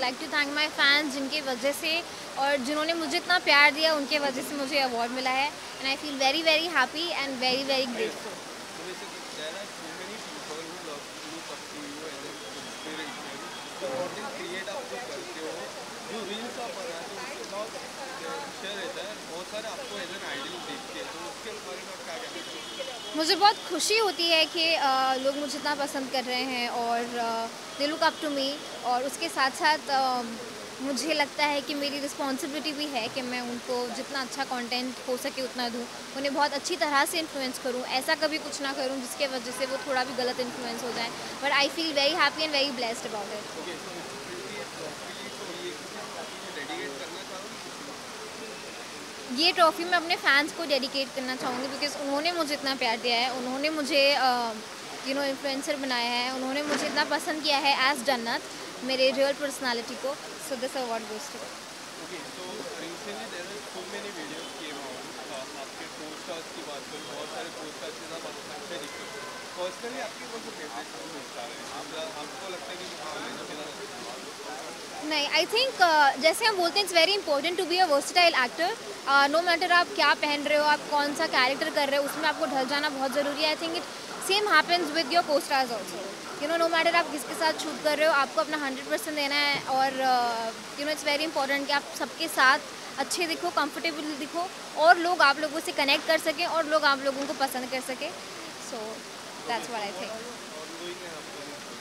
Like to thank my fans जिनके वजह से और जिन्होंने मुझे इतना प्यार दिया उनके वजह से मुझे अवार्ड मिला है and I feel very very happy and very very grateful. So basically, there are so many people who look up to you as an inspiration. तो कंटेंट क्रिएट आप जो करते हो, जो रील्स आप बनाते हो उसके बहुत शेयर रहता है, बहुत सारे आपको एज एन आइडल देखते हैं, तो उसके बारे में आप क्या कहना चाहोगे? मुझे बहुत खुशी होती है कि लोग मुझे इतना पसंद कर रहे हैं और they look up to me और उसके साथ साथ मुझे लगता है कि मेरी रिस्पॉन्सिबिलिटी भी है कि मैं उनको जितना अच्छा कंटेंट हो सके उतना दूँ, उन्हें बहुत अच्छी तरह से इन्फ्लुएंस करूँ, ऐसा कभी कुछ ना करूँ जिसके वजह से वो थोड़ा भी गलत इन्फ्लुएंस हो जाए। But I feel very happy and very blessed about it. Okay, तो ये ट्रॉफी तो ये किसी ट्रॉफी को डेडिकेट करना चाहोगे किसी को? ये ट्रॉफ़ी मैं अपने फैंस को डेडिकेट करना चाहूँगी बिकॉज़ उन्होंने मुझे इतना प्यार दिया है, उन्होंने मुझे इन्फ्लुएंसर बनाया है, उन्होंने मुझे इतना पसंद किया है एज़ जन्नत, मेरे रियल पर्सनैलिटी को। So this award goes to. Okay, तो recently there are so many videos came out, आपके को स्टार्स की बात करूँ, बहुत सारे को स्टार्स के साथ आप अच्छे दिखते हो। पर्सनली आपके कौन से फेवरेट को स्टार है? आपको लगता है कि हाँ ये तो मेरा नहीं, आई थिंक जैसे हम बोलते हैं it's very important to be a versatile actor. No matter आप क्या पहन रहे हो, आप कौन सा कैरेक्टर कर रहे हो, उसमें आपको ढल जाना बहुत ज़रूरी है। I think it same happens with your costars also. No matter आप किसके साथ शूट कर रहे हो, आपको अपना 100% देना है और इट्स वेरी इंपॉर्टेंट कि आप सबके साथ अच्छे दिखो, कंफर्टेबल दिखो और लोग आप लोगों से कनेक्ट कर सकें और लोग आप लोगों को पसंद कर सकें। So that's what I think. Ongoing है आपका?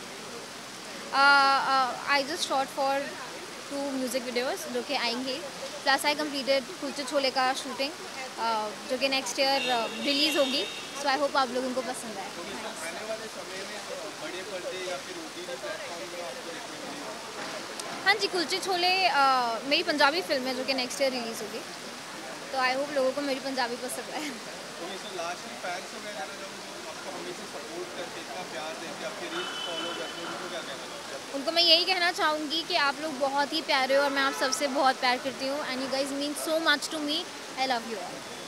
I just shot for 2 music videos जो कि आएंगे, plus I completed Kulche Chole का शूटिंग जो कि नेक्स्ट ईयर रिलीज़ होगी। सो आई होप आप लोगों को पसंद आए। तो मिस्टर आने वाले समय में बड़े पर्दे या फिर ओटीटी प्लेटफॉर्म पर आपको देखने मिलेगा? हाँ जी, कुलचे छोले मेरी पंजाबी फिल्म है जो कि नेक्स्ट ईयर रिलीज़ होगी, तो आई होप लोगों को मेरी पंजाबी पसंद आए। तो मिस्टर लास्टली फैंस को क्या कहना चाहोगे जो आपको हमेशा सपोर्ट करके इतना प्यार देते, आपके रील्स फॉलो करते हैं, उनको क्या कहना चाहोगे? उनको मैं यही कहना चाहूँगी कि आप लोग बहुत ही प्यारे हो और मैं आप सबसे बहुत प्यार करती हूँ and you guys mean so much to me. I love you all.